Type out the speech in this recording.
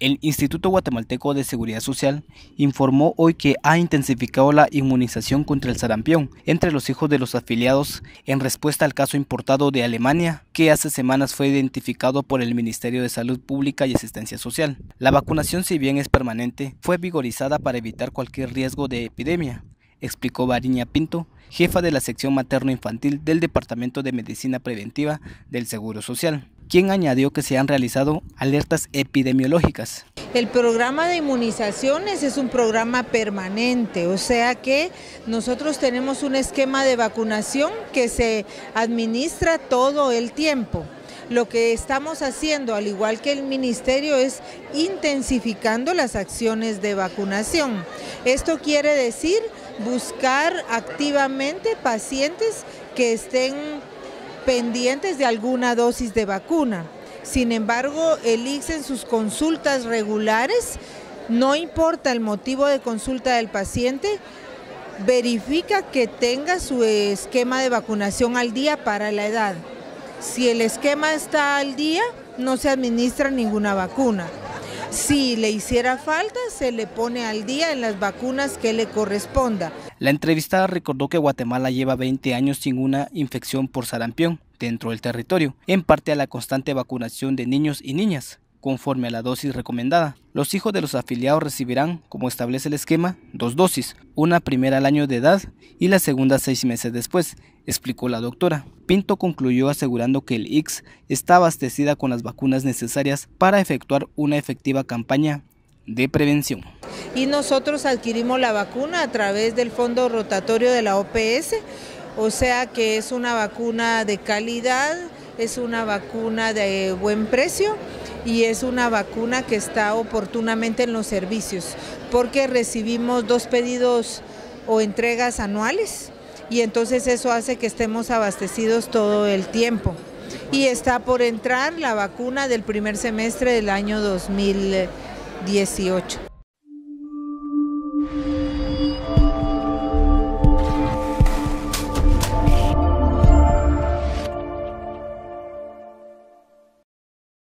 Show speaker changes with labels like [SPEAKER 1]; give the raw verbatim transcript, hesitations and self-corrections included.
[SPEAKER 1] El Instituto Guatemalteco de Seguridad Social informó hoy que ha intensificado la inmunización contra el sarampión entre los hijos de los afiliados en respuesta al caso importado de Alemania, que hace semanas fue identificado por el Ministerio de Salud Pública y Asistencia Social. La vacunación, si bien es permanente, fue vigorizada para evitar cualquier riesgo de epidemia, explicó Variña Pinto, jefa de la sección materno-infantil del Departamento de Medicina Preventiva del Seguro Social, quien añadió que se han realizado alertas epidemiológicas.
[SPEAKER 2] El programa de inmunizaciones es un programa permanente, o sea que nosotros tenemos un esquema de vacunación que se administra todo el tiempo. Lo que estamos haciendo, al igual que el Ministerio, es intensificando las acciones de vacunación. Esto quiere decir buscar activamente pacientes que estén pendientes de alguna dosis de vacuna. Sin embargo, el I C S en sus consultas regulares, no importa el motivo de consulta del paciente, verifica que tenga su esquema de vacunación al día para la edad. Si el esquema está al día, no se administra ninguna vacuna. Si le hiciera falta, se le pone al día en las vacunas que le corresponda.
[SPEAKER 1] La entrevistada recordó que Guatemala lleva veinte años sin una infección por sarampión dentro del territorio, en parte a la constante vacunación de niños y niñas, conforme a la dosis recomendada. Los hijos de los afiliados recibirán, como establece el esquema, dos dosis, una primera al año de edad y la segunda seis meses después, explicó la doctora. Pinto concluyó asegurando que el I C S está abastecida con las vacunas necesarias para efectuar una efectiva campaña de prevención.
[SPEAKER 2] Y nosotros adquirimos la vacuna a través del fondo rotatorio de la O P S, o sea que es una vacuna de calidad, es una vacuna de buen precio y es una vacuna que está oportunamente en los servicios, porque recibimos dos pedidos o entregas anuales y entonces eso hace que estemos abastecidos todo el tiempo. Y está por entrar la vacuna del primer semestre del año dos mil dieciocho.